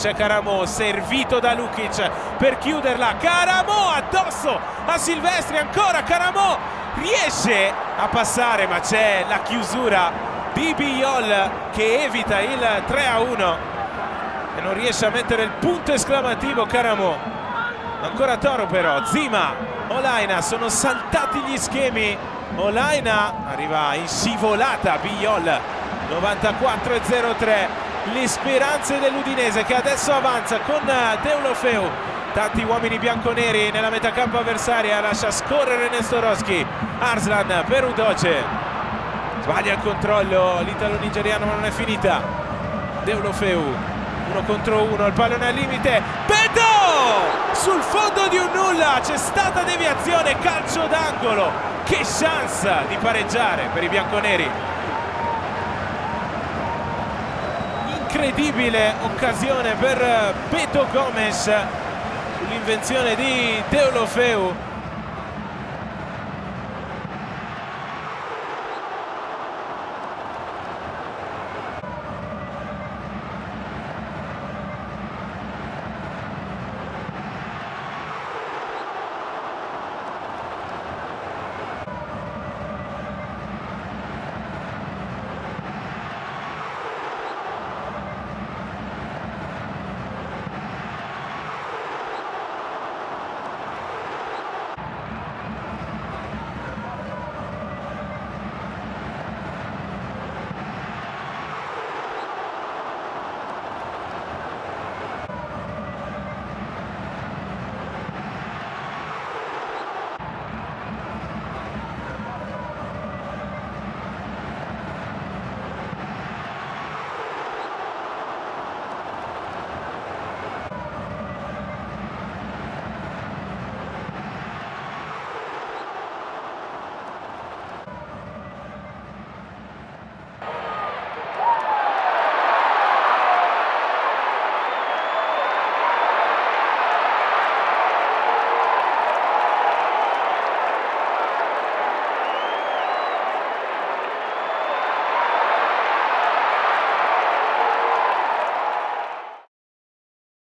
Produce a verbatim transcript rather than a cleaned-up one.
c'è Caramo servito da Lukic per chiuderla. Caramo addosso a Silvestri, ancora Caramo riesce a passare, ma c'è la chiusura di Biol che evita il tre a uno e non riesce a mettere il punto esclamativo. Caramo, ancora Toro però, Zima, Olaina, sono saltati gli schemi. Olaina arriva in scivolata, Biol, novantaquattro a zero tre. Le speranze dell'Udinese che adesso avanza con Deulofeu, tanti uomini bianconeri nella metacampo avversaria, lascia scorrere Nestorowski. Arslan per Udoce, sbaglia il controllo l'italo-nigeriano, ma non è finita. Deulofeu, uno contro uno, il pallone al limite, Beto sul fondo di un nulla, c'è stata deviazione, calcio d'angolo. Che chance di pareggiare per i bianconeri. Incredibile occasione per Beto Gomes sull'invenzione di Deulofeu.